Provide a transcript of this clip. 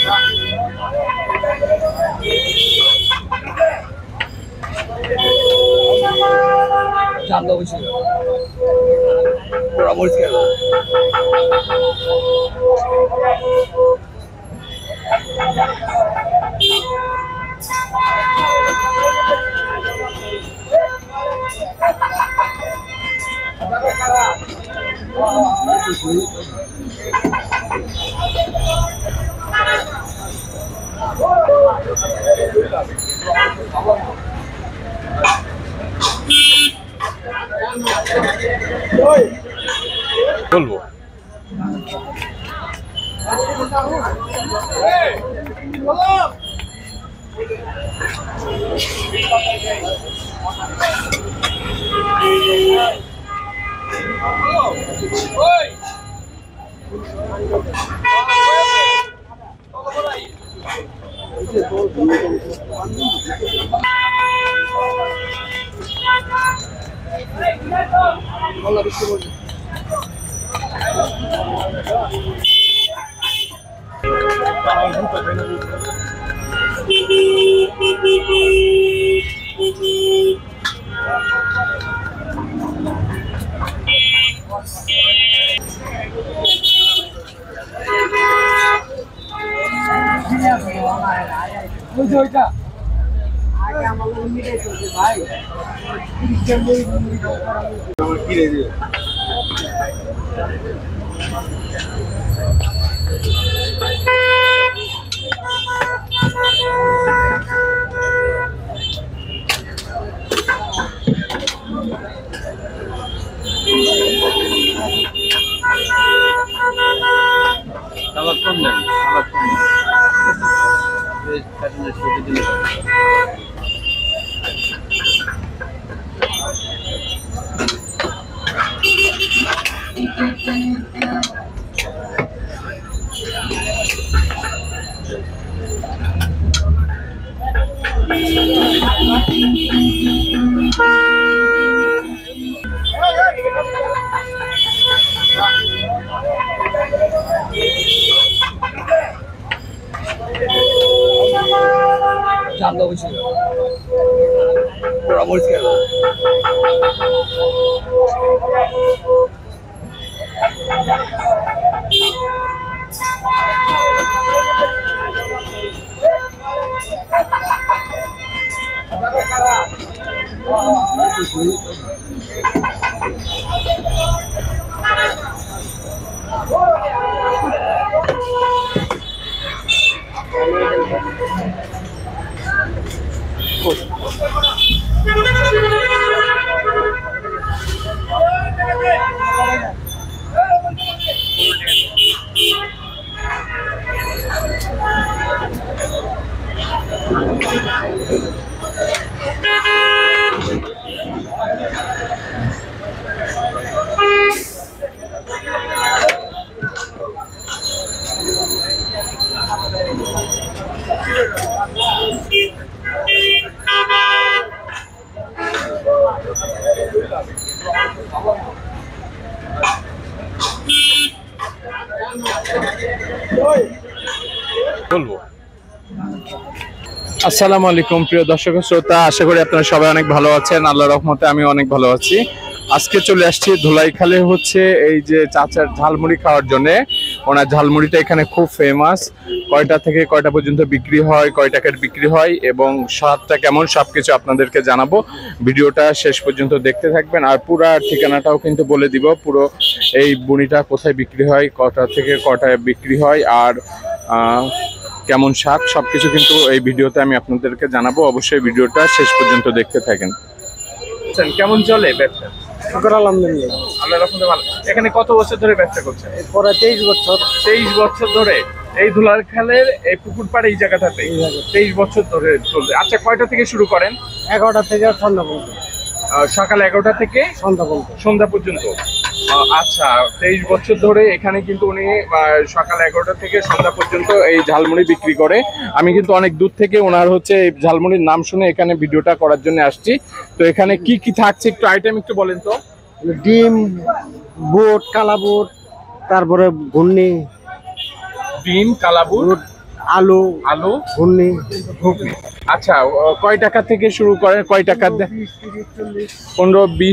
জানলো বেশি পুরা মরিচ খেলো বলবো জানলো বেশি পুরা মরিচ খেলো বলবো আসসালামু আলাইকুম প্রিয় দর্শক শ্রোতা, আশা করি আপনারা সবাই অনেক ভালো আছেন। আল্লাহর রহমতে আমি অনেক ভালো আছি। আজকে চলে আসছি ধুলাইখালে হচ্ছে এই যে চাচার ঝালমুড়ি খাওয়ার জন্য। ওনার ঝালমুড়িটা এখানে খুব ফেমাস। কয়টা থেকে কয়টা পর্যন্ত বিক্রি হয়, কয় টাকার বিক্রি হয় এবং স্বাদটা কেমন সবকিছু আপনাদেরকে জানাবো। ভিডিওটা শেষ পর্যন্ত দেখতে থাকবেন। আর পুরো ঠিকানাটাও কিন্তু বলে দিব, পুরো এই বুনিটা কোথায় বিক্রি হয়, কটা থেকে কটায় বিক্রি হয় আর কেমন স্বাদ সবকিছু কিন্তু এই ভিডিওতে আমি আপনাদেরকে জানাবো। অবশ্যই ভিডিওটা শেষ পর্যন্ত দেখতে থাকেন। কেমন চলে ব্যবসা? আলহামদুলিল্লাহ, আল্লাহর রহমতে ভালো। এখানে কত বছর ধরে ব্যবসা করছেন? পরে 23 বছর। 23 বছর ধরে এই ধুলাইখালের এই পুকুর পাড়ে এই জায়গাটাতে 23 বছর ধরে চলবে। আচ্ছা, কয়টা থেকে শুরু করেন? 11টা থেকে সন্ধ্যা পর্যন্ত। সকাল 11টা থেকে সন্ধ্যা পর্যন্ত। আচ্ছা, 23 বছর ধরে এখানে কিন্তু উনি সকাল 11টা থেকে সন্ধ্যা পর্যন্ত এই ঝালমুড়ি বিক্রি করে। আমি কিন্তু অনেক দূর থেকে ওনার হচ্ছে এই ঝালমুড়ির নাম শুনে এখানে ভিডিওটা করার জন্য আসছি। তো এখানে কি কি থাকছে একটু আইটেম একটু বলেন তো। ডিম, বুট, কালা বুট, তারপরে ঘুগনি, ডিম, কালা বুট আলু, আলু, ঘুগনি, ঘুগনি। আচ্ছা, কয় টাকা থেকে শুরু করে, কয় টাকা 15-20